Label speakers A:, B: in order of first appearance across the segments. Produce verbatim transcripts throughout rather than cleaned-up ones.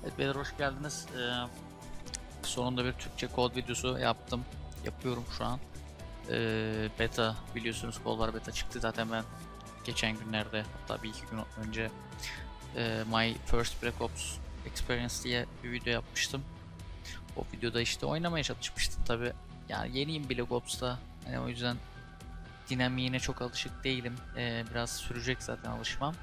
A: Evet beyler, hoş geldiniz. Ee, sonunda bir Türkçe kod videosu yaptım. Yapıyorum şu an. Ee, beta biliyorsunuz, kodlar beta çıktı zaten. Ben geçen günlerde, hatta bir iki gün önce e, My First Black Ops Experience diye bir video yapmıştım. O videoda işte oynamaya çalışmıştım tabi. Yani yeniyim Black Ops'ta. Yani o yüzden dinamiğine çok alışık değilim. Ee, biraz sürecek zaten alışmam.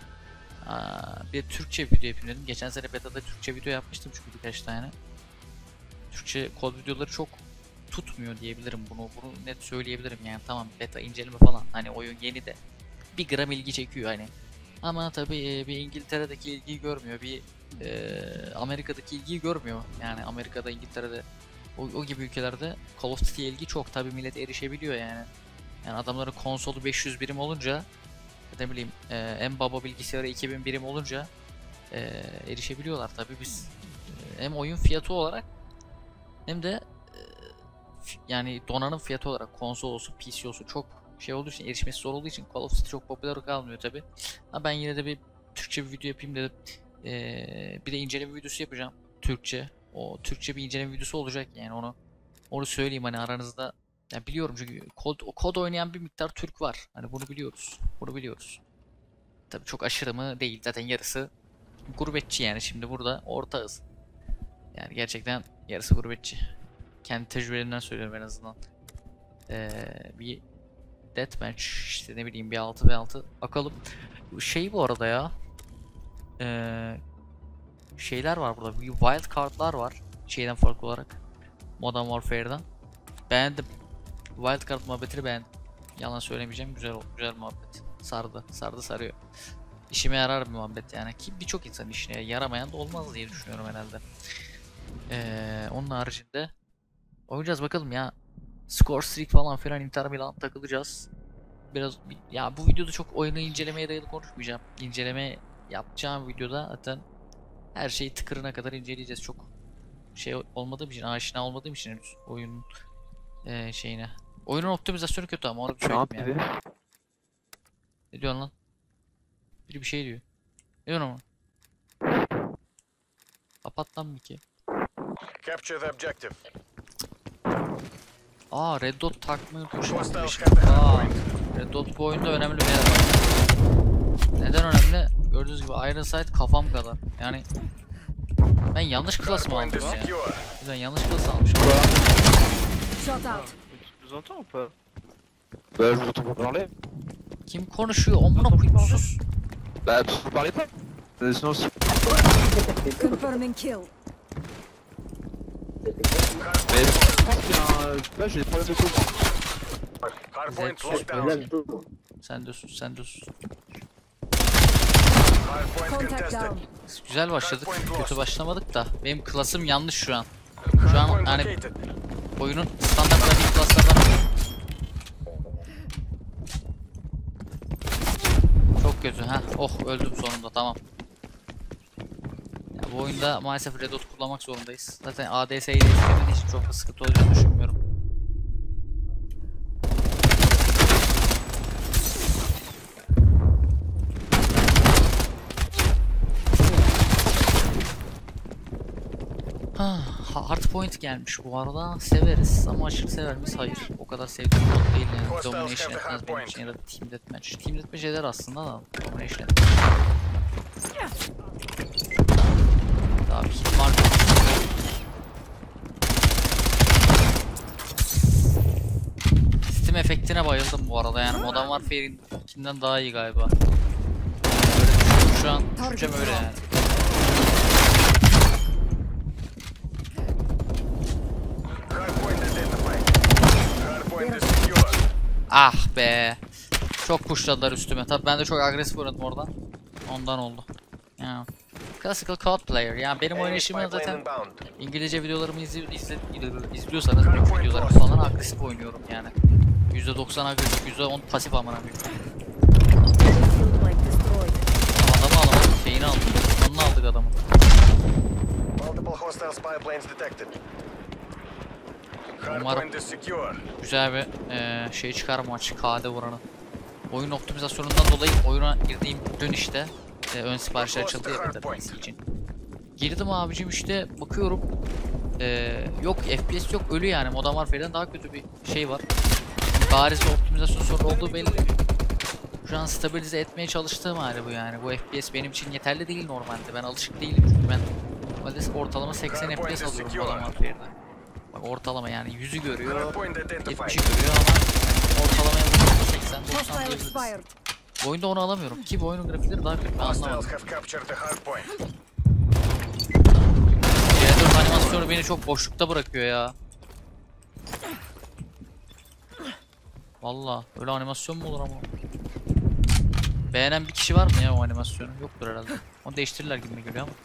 A: Aa, bir Türkçe video yapayım dedim. Geçen sene beta'da Türkçe video yapmıştım çünkü birkaç tane. Türkçe kod videoları çok tutmuyor diyebilirim, bunu bunu net söyleyebilirim yani. Tamam, beta inceleme falan, hani oyun yeni de bir gram ilgi çekiyor hani. Ama tabii bir İngiltere'deki ilgiyi görmüyor, bir e, Amerika'daki ilgiyi görmüyor. Yani Amerika'da, İngiltere'de, o, o gibi ülkelerde Call of Duty'ye ilgi çok, tabii millet erişebiliyor yani. Yani adamların konsolu beş yüz birim olunca, ne bileyim e, en baba bilgisayarı iki bin birim olunca e, erişebiliyorlar. Tabii biz e, hem oyun fiyatı olarak hem de e, yani donanım fiyatı olarak, konsol olsun P C olsun, çok şey olduğu için, erişmesi zor olduğu için Call of Duty çok popüler kalmıyor tabi. Ama ben yine de bir Türkçe bir video yapayım dedim. E, bir de inceleme videosu yapacağım Türkçe. O Türkçe bir inceleme videosu olacak yani, onu onu söyleyeyim hani aranızda. Ya biliyorum çünkü kod, o kod oynayan bir miktar Türk var. Hani bunu biliyoruz. Bunu biliyoruz. Tabii çok aşırı mı değil, zaten yarısı gurbetçi yani, şimdi burada ortağız. Yani gerçekten yarısı gurbetçi. Kendi tecrübelerimden söylüyorum en azından. Ee, bir deathmatch işte, ne bileyim, bir altı ve altı bakalım. Şey, bu arada ya, ee, şeyler var burada, bir wild card'lar var şeyden farklı olarak, Modern Warfare'dan. Beğendim. Wild card muhabbetini beğendim. Yalan söylemeyeceğim, güzel güzel muhabbet. Sardı, sardı sarıyor. İşime yarar bir muhabbet yani, ki birçok insan işine yaramayan da olmaz diye düşünüyorum herhalde. Ee, onun haricinde oynayacağız bakalım ya. Score streak falan filan, Inter Milan takılacağız. Biraz ya, bu videoda çok oyunu incelemeye dayalı konuşmayacağım. İnceleme yapacağım videoda zaten her şeyi tıkırına kadar inceleyeceğiz. Çok şey olmadığım için, aşina olmadığım için henüz oyunun e, şeyine. Oyunun optimizasyonu kötü ama onu bir
B: Ne
A: söyleyeyim
B: yapıyor?
A: yani. Ne diyorsun lan? Biri bir şey diyor. Ne diyorsun ama? Kapat lan bir ki.
C: Capture the objective.
A: Aa, Red Dot takmayı
C: Hostiles
A: unutmuşum.
C: have the hard
A: Aa,
C: point.
A: Red Dot bu oyunda önemli bir yer var. Neden önemli? Gördüğünüz gibi Iron Sight kafam kadar. Yani ben yanlış klas mı
C: Hardpoint
A: aldım
C: is
A: ya?
C: secure.
A: Ben yanlış klas almışım.
D: Shot out.
B: Tu nous entends ou pas? Bah je vous entends pas parler.
A: Kim konuşuyor? Amına koyayım, sus.
B: Bah pff, vous parlez pas. Euh, sinon c'est...
D: Confirming kill.
B: Mais je pense qu'il y a un... Je sais pas, j'ai des problèmes de cause.
C: Hardpoint
A: Zed-
C: locked down.
A: Sen de sus, sen de sus.
C: Hardpoint
D: Contact
C: contested.
D: down.
A: Güzel başladık. Kötü başlamadık da. Benim klasım yanlış şu an. Şu an
C: Hardpoint
A: yani
C: located.
A: oyunun standart grafik klaslardan biri. Çok kötü ha. Oh, öldüm sonunda, tamam. Ya bu oyunda maalesef Red Dot kullanmak zorundayız. Zaten A D S ile istemediği için çok da sıkıntı olacağını düşünmüyorum. Hardpoint gelmiş bu arada. Severiz ama aşırı sever miyiz? Hayır. O kadar sevdiğim mod değil yani. Domination etmez benim için, ya da Team Deathmatch. Team Deathmatch eder aslında da Domination etmez. Daha bir hit mark. Steam efektine bayıldım bu arada yani. Modern Warfare'inkinden daha iyi galiba. Böyle düşünüyorum şu an. Düşüncem öyle yani.
C: Hardpoint identified. Hardpoint is secure.
A: Ah be. Çok pushladılar üstüme. Tabii ben de çok agresif oynadım oradan. Ondan oldu. Ya. Classical Code Player. Yani benim
C: Enemy
A: oynayışımı
C: spy plane
A: zaten
C: inbound.
A: İngilizce videolarımı izli, izle, izliyorsanız, benim videolarımı falan agresif oynuyorum yani. yüzde doksan agresif, yüzde on pasif amına koyayım.
D: Field mic destroyed.
A: Adamı alamadık, şeyini aldık. Sonunu aldık adamın.
C: Multiple hostile spy planes detected. Hardpoint is secure.
A: Güzel bir eee, şey çıkar maç, K D vuranı. Oyun optimizasyonundan dolayı oyuna girdiğim dönüşte e, ön siparişler açıldı ya beta için. Girdim abicim işte bakıyorum. Ee, yok F P S yok, ölü yani. Modern Warfare'den daha kötü bir şey var. Bariz bir optimizasyon sorunu olduğu belli. Şu an stabilize etmeye çalıştığım hali bu yani. Bu F P S benim için yeterli değil normalde. Ben alışık değilim çünkü ben normalde ortalama seksen F P S alıyorum Modern Warfare'den. Bak ortalama yani yüzü görüyor, yetmişi görüyor ama ortalamaya vurduğunda seksen doksan
D: Hostile
A: diyebiliriz.
D: expired.
A: Bu oyunda onu alamıyorum ki bu oyunun grafikleri daha kötü, ben anlamadım.
C: Hostiles have captured the hard point.
A: C dört animasyonu beni çok boşlukta bırakıyor ya. Valla öyle animasyon mu olur ama? Beğenen bir kişi var mı ya o animasyonu? Yoktur herhalde. Onu değiştirirler gibi geliyor ama.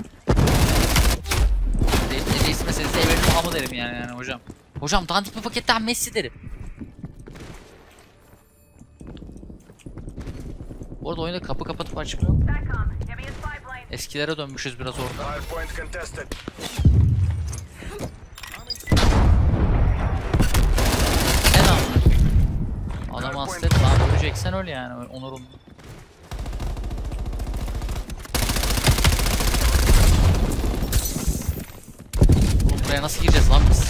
A: De değiştirmeseniz de evrenin amı derim yani, yani hocam. Hocam dandik bir paketten Messi derim. Bu arada oyunda kapı kapatıp açmıyor. Eskilere dönmüşüz biraz orada.
C: Hard point contested.
A: Sen anla. Adam hasret lan, öleceksen öl yani, onurun. Oğlum buraya nasıl gireceğiz lan biz?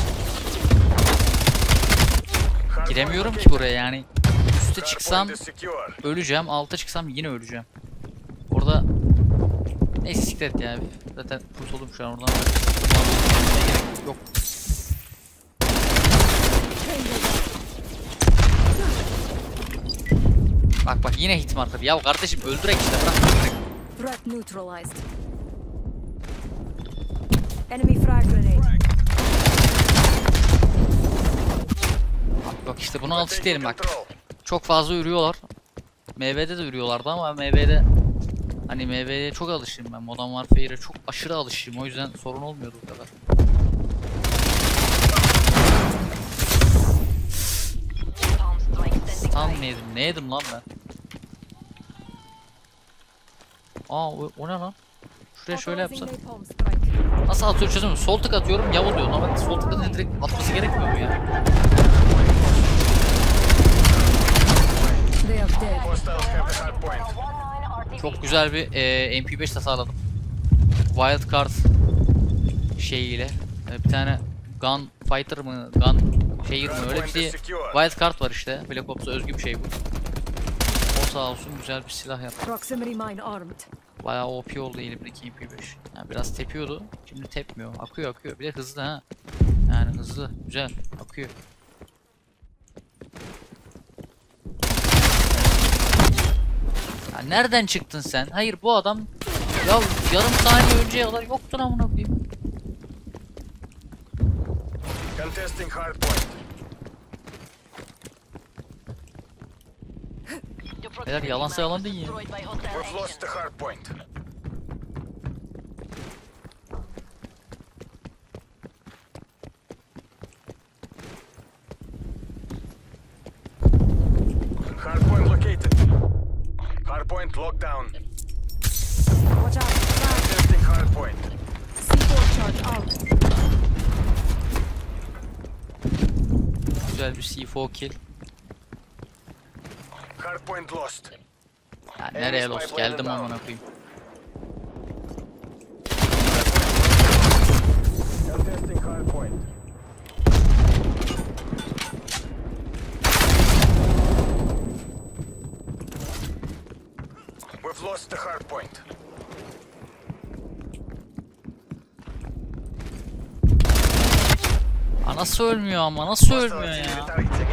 A: Giremiyorum ki buraya yani. Üste çıksam öleceğim, alta çıksam yine öleceğim. Orada neyse siklet yani. Zaten kurtuldum şu an oradan. Yok. Bak bak yine hit marker. Ya kardeşim öldürek işte, bırak öldürek.
D: Threat neutralized. Enemy frag grenade.
A: Bak, bak işte buna alışık değilim bak. Çok fazla ürüyorlar. M V'de de ürüyorlardı ama M V'de hani M V'ye çok alışığım ben. Modern Warfare'e çok aşırı alışığım. O yüzden sorun olmuyordu bu kadar. Stun ne yedim? Ne yedim lan ben? Aa o, o ne lan? Şuraya şöyle yapsam. Nasıl atıyor çözümü? Sol tık atıyorum yav oluyor. Ama sol tıkla direkt atması gerekmiyor mu ya? Çok güzel bir e, M P beş tasarladım. Wildcard şeyiyle. E, bir tane gun fighter mı, gun şehir mi öyle bir şey. Wildcard var işte. Black Ops'a özgü bir şey bu. O sağ olsun güzel bir silah yaptı.
D: Proximity mine armed.
A: Bayağı O P oldu elimdeki M P beş. Yani biraz tepiyordu. Şimdi tepmiyor. Akıyor akıyor. Bir de hızlı ha. Yani hızlı. Güzel. Akıyor. Ya nereden çıktın sen? Hayır bu adam ya yarım saniye önceye kadar yoktun amına koyayım.
C: Contesting hard point.
A: Beyler yalansa yalan değil ya.
C: We've lost the hard point. Hard point located. Hard point locked down.
D: Watch out. Frag.
C: Contesting hard point.
D: C four charge out.
A: Güzel bir C dört kill.
C: Hard point lost.
A: Ya nereye lost geldim amına koyayım.
C: Contesting hard point. We've lost the hard point.
A: Aa, nasıl ölmüyor ama nasıl ölmüyor ya.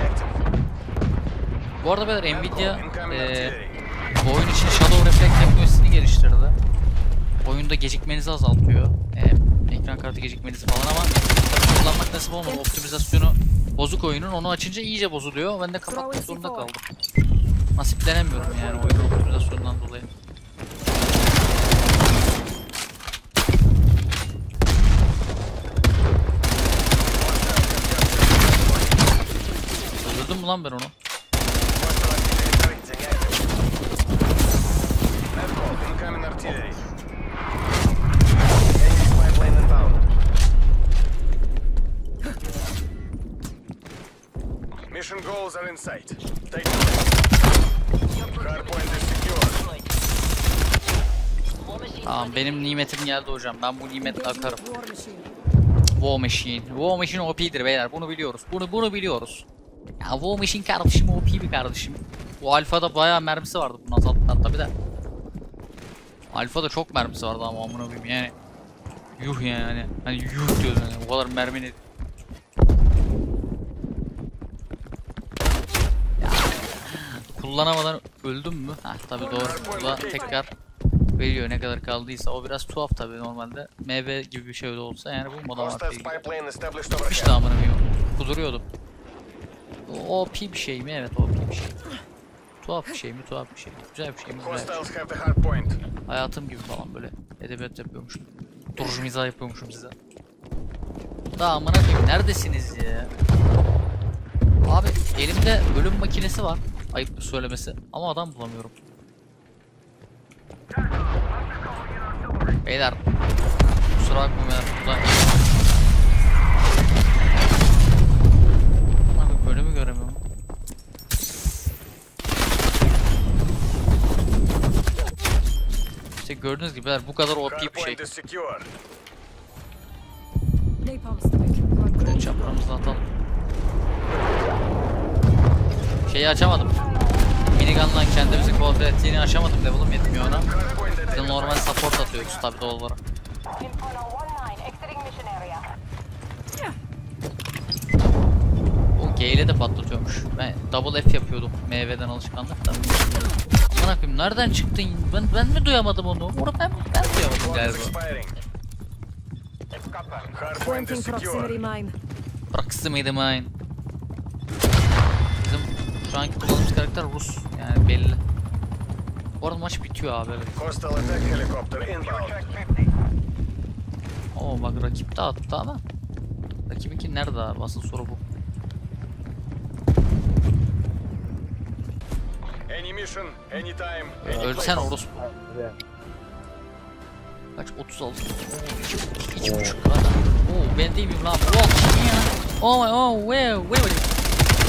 A: Bu arada beyler Nvidia e, bu oyun için Shadow Reflect teknolojisini geliştirdi. Oyunda gecikmenizi azaltıyor. E, ekran kartı gecikmenizi falan ama kullanmak nasip olmadı. Optimizasyonu bozuk oyunun, onu açınca iyice bozuluyor. Ben de kapatmak zorunda kaldım. Nasiplenemiyorum yani oyunun optimizasyonundan dolayı. Öldürdüm mü lan ben onu?
C: Incoming artillery. Enemy spy plane inbound. Mission goals are in sight. Take them. Hard point is secure.
A: Tamam benim nimetim geldi hocam. Ben bu nimetle
D: Engaging
A: akarım.
D: war machine.
A: War Machine. War Machine O P'dir beyler. Bunu biliyoruz. Bunu bunu biliyoruz. Ya War Machine kardeşim O P bir kardeşim. Bu alfada bayağı mermisi vardı bundan zaten tabi de. Alfada çok mermisi vardı ama amına koyayım yani. Yuh yani. Hani yuh diyorsun yani. O kadar mermi ne? Ya. Kullanamadan öldüm mü? Heh tabi doğru. Burada tekrar veriyor ne kadar kaldıysa. O biraz tuhaf tabi normalde. M V gibi bir şey de olsa yani bu moda var.
C: Hostile spy plane established
A: İşte
C: overhead.
A: amına koyayım. Kuduruyordum. O P bir şey mi? Evet O P bir şey. Tuhaf bir şey mi? Tuhaf bir şey mi? Güzel bir şey mi? Güzel bir şey.
C: Hostiles have the hard point.
A: Hayatım gibi falan böyle edebiyat yapıyormuşum. Durucu mizah yapıyormuşum size. Da amına koyayım neredesiniz ya? Abi elimde ölüm makinesi var. Ayıp söylemesi ama adam bulamıyorum. Beyler kusura bakmayın beyler burada. Abi bölümü göremiyorum. İşte gördüğünüz gibi beyler bu kadar O P bir şey.
C: Hardpoint is secure.
D: Napalm strike.
A: Şöyle çaprazımızı atalım. Şeyi açamadım. Minigun'la kendimizi kontrol ettiğini açamadım. Level'ım yetmiyor ona.
C: Hardpoint
A: Bir de
C: detected.
A: normal support atıyoruz tabi doğal olarak.
E: Inferno one nine exiting mission area.
A: O G ile de patlatıyormuş. Ben double F yapıyordum M V'den alışkanlık da. Aman akıyım nereden çıktın? Ben ben mi duyamadım onu? Onu ben ben duyamadım
C: Clock is
A: galiba.
C: expiring. Hardpoint is
D: Planting proximity
C: secure.
D: mine.
A: Proximity mine. Bizim şu anki kullandığımız karakter Rus yani belli. Bu arada maç bitiyor abi evet.
C: Hostile attack helicopter inbound.
A: Oo bak rakip de attı ama. Rakibinki nerede abi? Asıl soru bu.
C: Any mission, anytime, any
A: Ölsen
C: place.
A: orospu. Kaç? otuz altı. iki, iki buçuk kadar. Oo ben değil miyim lan? Oh kim ya? Oh oh where where were you?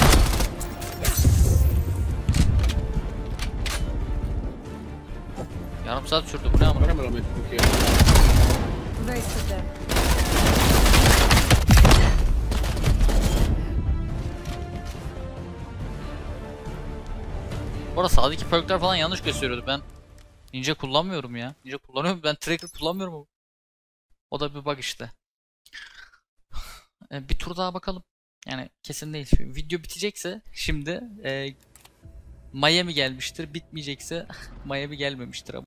A: Yarım saat sürdü bu ne amına?
D: Wasted them.
A: Bu arada sağdaki perkler falan yanlış gösteriyordu ben. Ninja kullanmıyorum ya. Ninja kullanıyorum ben tracker kullanmıyorum. O da bir bug işte. E, bir tur daha bakalım. Yani kesin değil. Video bitecekse şimdi e, Miami gelmiştir. Bitmeyecekse Miami gelmemiştir ama.